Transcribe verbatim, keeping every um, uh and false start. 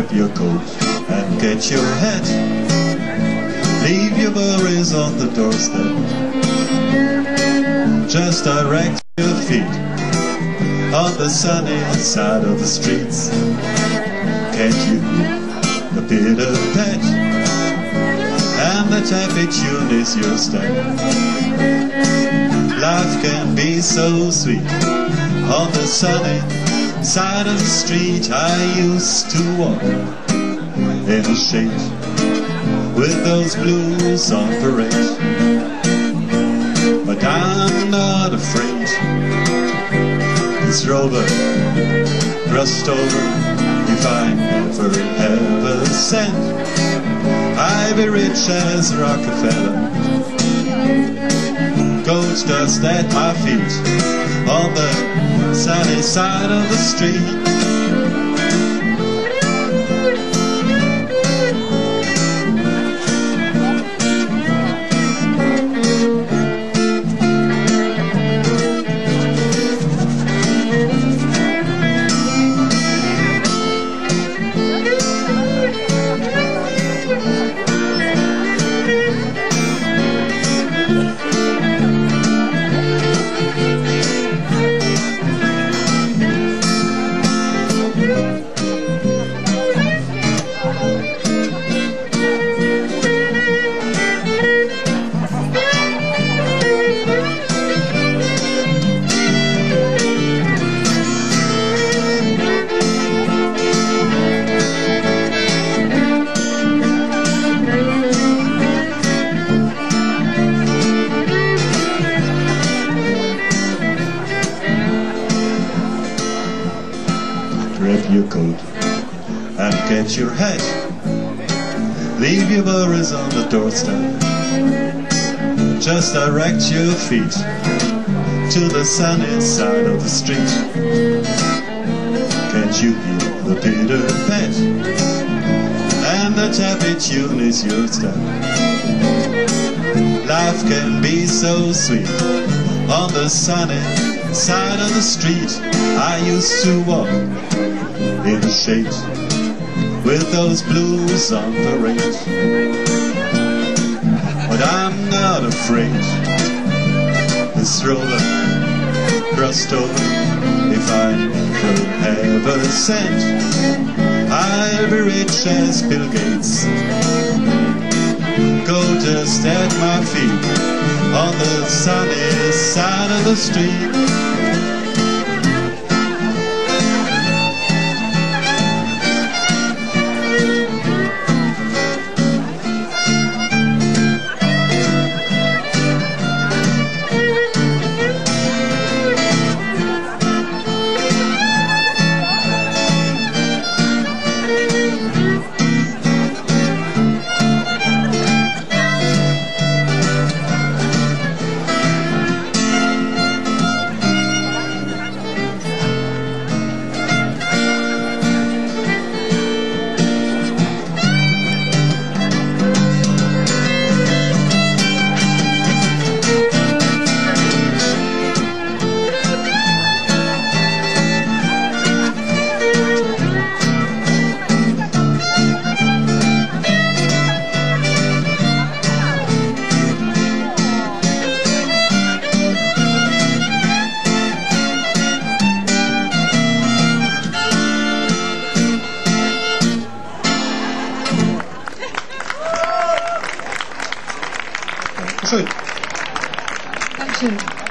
Grab your coat and get your hat. Leave your worries on the doorstep. Just direct your feet on the sunny side of the streets. Can't you the bitter patch? And the tappy tune is your step. Life can be so sweet on the sunny side of the street. I used to walk in the shade with those blues on parade, but I'm not afraid. This rover crossed over if I never have a cent. I'll be rich as Rockefeller. Gold dust at my feet on the sunny side of the street. Grab your coat and get your hat. Leave your worries on the doorstep. Just direct your feet to the sunny side of the street. Can't you hear the bitter pat? And the tappy tune is your step. Life can be so sweet on the sunny side of the street. I used to walk in the shade with those blues on parade, but I'm not afraid. This roller crossed over if I never have a cent. I'll be rich as Bill Gates. Gold dust at my feet on the sunny side of the street. Sorry. Dankeschön.